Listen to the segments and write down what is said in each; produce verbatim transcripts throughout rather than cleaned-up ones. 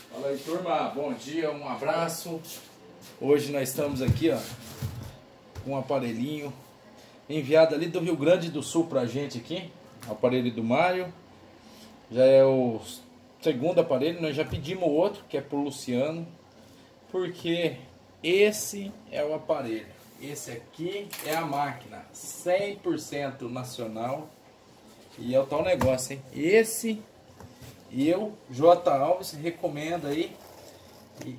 Fala aí, turma, bom dia, um abraço. Hoje nós estamos aqui, ó, com um aparelhinho enviado ali do Rio Grande do Sul pra gente aqui, o aparelho do Mário. Já é o segundo aparelho, nós já pedimos outro, que é pro Luciano, porque esse é o aparelho. Esse aqui é a máquina, cem por cento nacional. E é o tal negócio, hein? Esse, eu, J. Alves, recomendo aí. E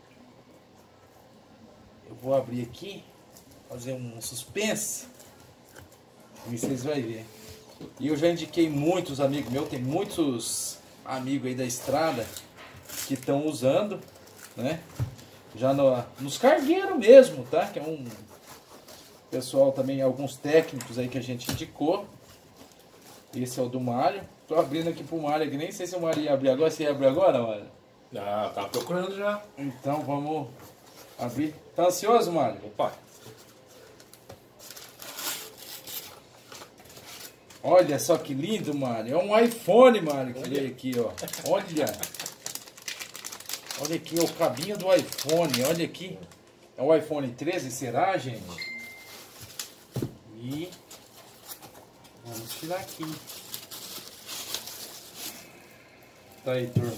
eu vou abrir aqui, fazer um suspense, e vocês vão ver. E eu já indiquei muitos amigos meus, tem muitos amigos aí da estrada que estão usando, né? Já no, nos cargueiros mesmo, tá? Que é um pessoal também, alguns técnicos aí que a gente indicou. Esse é o do Mário. Tô abrindo aqui pro Mário, que nem sei se o Mário ia abrir agora. Você ia abrir agora, Mário? Ah, tá procurando já. Então vamos abrir. Tá ansioso, Mário? Opa. Olha só que lindo, Mário. É um iPhone, Mário, que veio aqui, ó. Olha. Olha aqui, é o cabinho do iPhone. Olha aqui. É o iPhone treze, será, gente? E vamos tirar aqui. Tá aí, turma.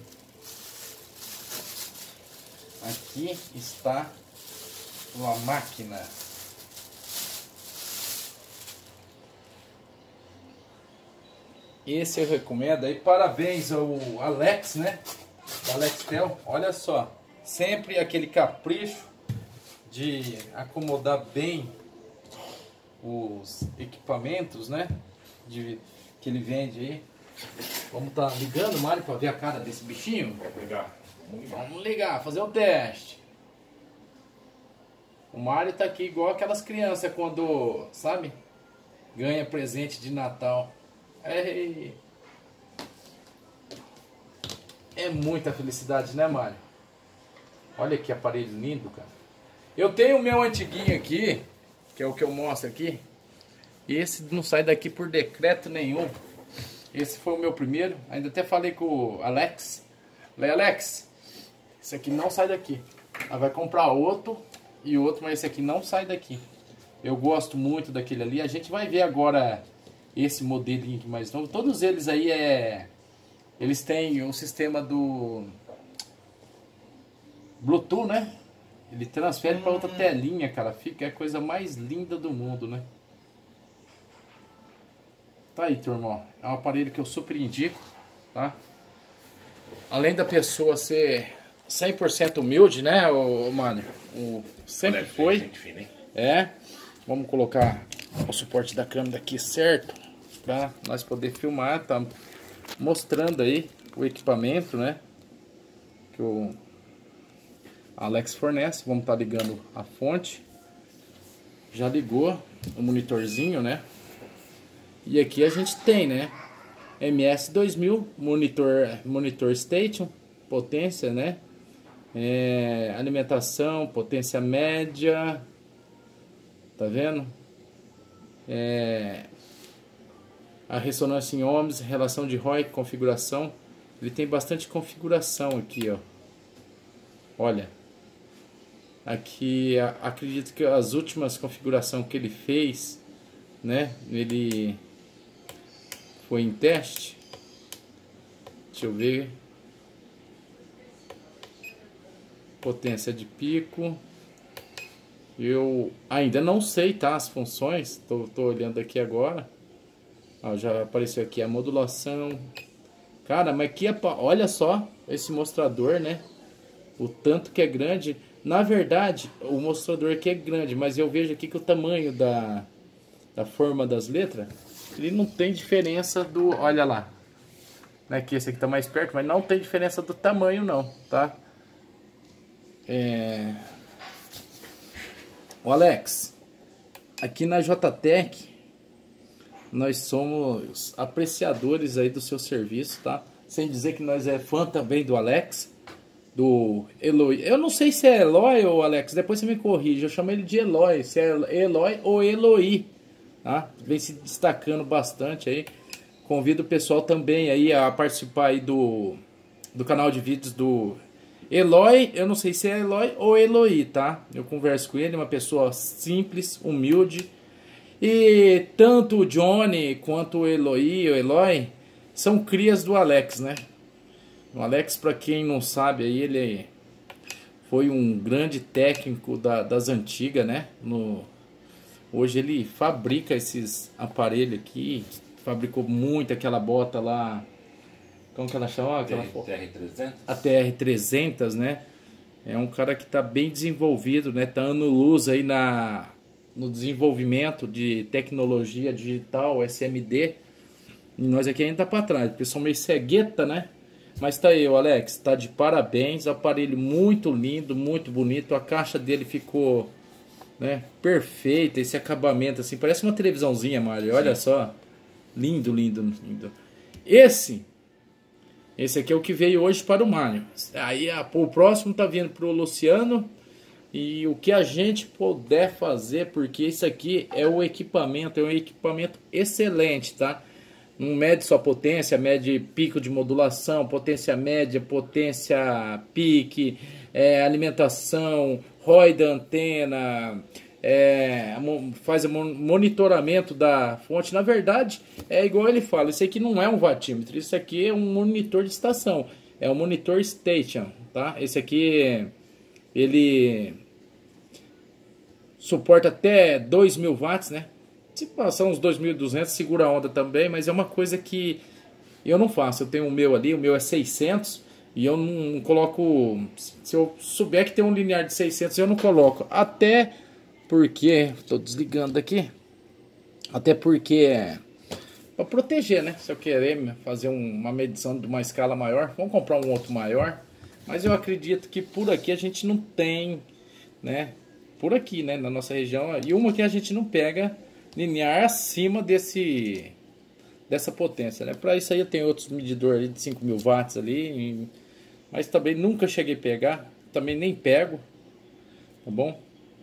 Aqui está uma máquina. Esse eu recomendo aí. Parabéns ao Alex, né? O Alextel. Olha só. Sempre aquele capricho de acomodar bem os equipamentos, né? De, que ele vende aí. Vamos tá ligando, Mário, para ver a cara desse bichinho? Vamos ligar. Vamos ligar, fazer o teste. O Mário tá aqui igual aquelas crianças quando, sabe? Ganha presente de Natal. É, é muita felicidade, né, Mário? Olha que aparelho lindo, cara. Eu tenho o meu antiguinho aqui, que é o que eu mostro aqui. E esse não sai daqui por decreto nenhum. Esse foi o meu primeiro. Ainda até falei com o Alex. Falei, Alex, esse aqui não sai daqui. Ela vai comprar outro e outro, mas esse aqui não sai daqui. Eu gosto muito daquele ali. A gente vai ver agora esse modelinho aqui mais novo. Todos eles aí é... Eles têm um sistema do Bluetooth, né? Ele transfere para outra telinha, cara. Fica a coisa mais linda do mundo, né? Tá aí, turma. É um aparelho que eu super indico, tá? Além da pessoa ser cem por cento humilde, né, o mano? O sempre Olha, foi. gente fina, hein? É. Vamos colocar o suporte da câmera aqui certo para nós poder filmar, tá mostrando aí o equipamento, né? Que o Alex fornece. Vamos estar tá ligando a fonte. Já ligou o monitorzinho, né? E aqui a gente tem, né? M S dois mil, monitor, monitor station, potência, né? É, alimentação, potência média. Tá vendo? É, a ressonância em ohms, relação de R O I, configuração. Ele tem bastante configuração aqui, ó. Olha. Aqui, acredito que as últimas configurações que ele fez, né? Ele foi em teste. Deixa eu ver. Potência de pico. Eu ainda não sei, tá? As funções. Tô, tô olhando aqui agora. Ó, já apareceu aqui a modulação. Cara, mas que olha só esse mostrador, né? O tanto que é grande. Na verdade, o mostrador aqui é grande, mas eu vejo aqui que o tamanho da, da forma das letras, ele não tem diferença do... Olha lá. Não é que esse aqui tá mais perto, mas não tem diferença do tamanho não, tá? É... O Alex, aqui na J-Tech, nós somos apreciadores aí do seu serviço, tá? Sem dizer que nós é fã também do Alex, do Eloy. Eu não sei se é Eloy ou Alex, depois você me corrige. Eu chamo ele de Eloy, se é Eloy ou Eloy, tá? Vem se destacando bastante aí. Convido o pessoal também aí a participar aí do do canal de vídeos do Eloy. Eu não sei se é Eloy ou Eloy, tá? Eu converso com ele, uma pessoa simples, humilde. E tanto o Johnny quanto o Eloy, o Eloy, são crias do Alex, né? O Alex, para quem não sabe, aí ele foi um grande técnico da, das antigas, né? No, hoje ele fabrica esses aparelhos aqui, fabricou muito aquela bota lá, como que ela chama? Aquela T R trezentos? A T R trezentos, né? É um cara que está bem desenvolvido, né? Tá ano luz aí na, no desenvolvimento de tecnologia digital, S M D. E nós aqui ainda tá para trás, o pessoal meio cegueta, né? Mas tá aí, o Alex, tá de parabéns, aparelho muito lindo, muito bonito, a caixa dele ficou, né, perfeita, esse acabamento assim, parece uma televisãozinha, Mário, olha só, lindo, lindo, lindo. Esse, esse aqui é o que veio hoje para o Mário, aí a, o próximo tá vindo pro Luciano, e o que a gente puder fazer, porque isso aqui é o equipamento, é um equipamento excelente, tá? Não mede só potência, mede pico de modulação, potência média, potência pique, é, alimentação, R O I da antena, é, faz o monitoramento da fonte. Na verdade, é igual ele fala, isso aqui não é um watímetro, isso aqui é um monitor de estação, é um monitor station, tá? Esse aqui, ele suporta até dois mil watts, né? Se passar uns dois mil e duzentos, segura a onda também, mas é uma coisa que eu não faço. Eu tenho o meu ali, o meu é seiscentos, e eu não coloco... Se eu souber que tem um linear de seiscentos, eu não coloco. Até porque... Estou desligando aqui. Até porque... Para proteger, né? Se eu querer fazer uma medição de uma escala maior, vamos comprar um outro maior. Mas eu acredito que por aqui a gente não tem, né? Por aqui, né? Na nossa região. E uma que a gente não pega... linear acima desse dessa potência, né? Para isso aí eu tenho outros medidores de cinco mil watts ali, mas também nunca cheguei a pegar, também nem pego, tá bom?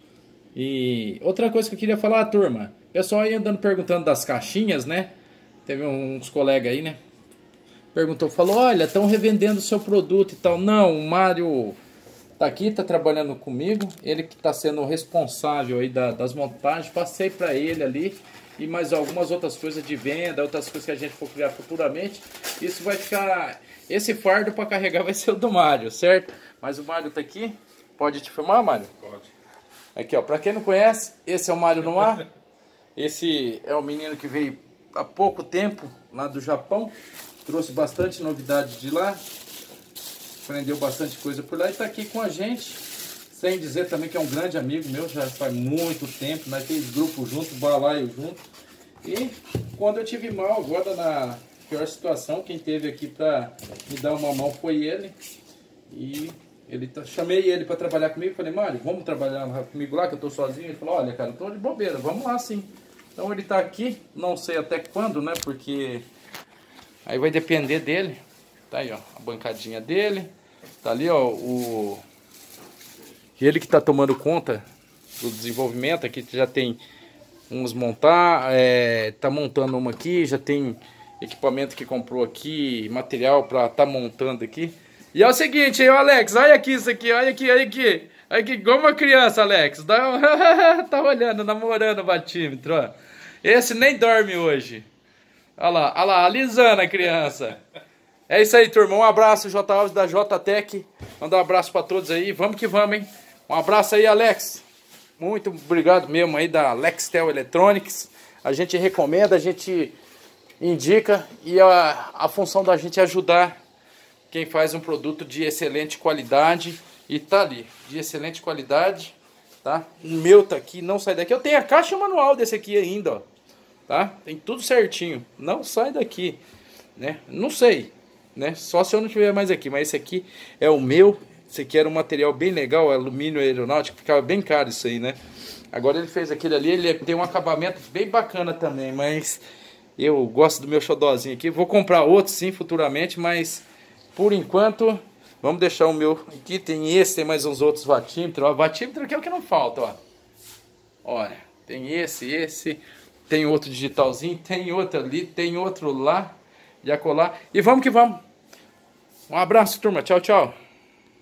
E outra coisa que eu queria falar, turma, pessoal aí andando perguntando das caixinhas, né? Teve uns colegas aí, né? Perguntou, falou, olha, estão revendendo o seu produto e tal. Não, o Mário tá aqui, tá trabalhando comigo, ele que tá sendo o responsável aí da, das montagens, passei para ele ali, e mais algumas outras coisas de venda, outras coisas que a gente for criar futuramente, isso vai ficar, esse fardo para carregar vai ser o do Mário, certo? Mas o Mário tá aqui, pode te filmar, Mário? Pode. Aqui, ó, para quem não conhece, esse é o Mário no ar, esse é o menino que veio há pouco tempo lá do Japão, trouxe bastante novidade de lá, aprendeu bastante coisa por lá e está aqui com a gente, sem dizer também que é um grande amigo meu, já faz muito tempo, nós temos grupo junto, balaio junto, e quando eu tive mal, agora na pior situação, quem teve aqui para me dar uma mão foi ele, e ele tá, chamei ele para trabalhar comigo, falei, Mário, vamos trabalhar comigo lá, que eu estou sozinho? Ele falou, olha cara, eu estou de bobeira, vamos lá sim. Então ele está aqui, não sei até quando, né, porque aí vai depender dele. Tá aí, ó, a bancadinha dele. Tá ali, ó, o... ele que tá tomando conta do desenvolvimento. Aqui já tem uns montar, é, tá montando uma aqui, já tem equipamento que comprou aqui, material pra tá montando aqui. E é o seguinte, aí, Alex, olha aqui isso aqui, olha aqui, olha aqui. Olha aqui, igual uma criança, Alex. Dá... tá olhando, namorando o batímetro, ó. Esse nem dorme hoje. Olha lá, olha lá, alisando a criança. É isso aí, turma. Um abraço, J. Alves da J-Tech. Mandar um abraço para todos aí. Vamos que vamos, hein? Um abraço aí, Alex. Muito obrigado mesmo aí da Lextel Electronics. A gente recomenda, a gente indica. E a, a função da gente é ajudar quem faz um produto de excelente qualidade. E tá ali, de excelente qualidade, tá? O meu tá aqui, não sai daqui. Eu tenho a caixa manual desse aqui ainda, ó. Tá? Tem tudo certinho. Não sai daqui, né? Não sei, né? Só se eu não tiver mais aqui. Mas esse aqui é o meu. Esse aqui era um material bem legal, alumínio aeronáutico. Ficava bem caro isso aí, né? Agora ele fez aquele ali. Ele tem um acabamento bem bacana também. Mas eu gosto do meu xodózinho aqui. Vou comprar outro sim futuramente. Mas por enquanto vamos deixar o meu aqui. Tem esse, tem mais uns outros watímetros. O watímetro aqui é o que não falta, ó. Olha, tem esse, esse... Tem outro digitalzinho, tem outro ali, tem outro lá, de acolá. E vamos que vamos. Um abraço, turma. Tchau, tchau.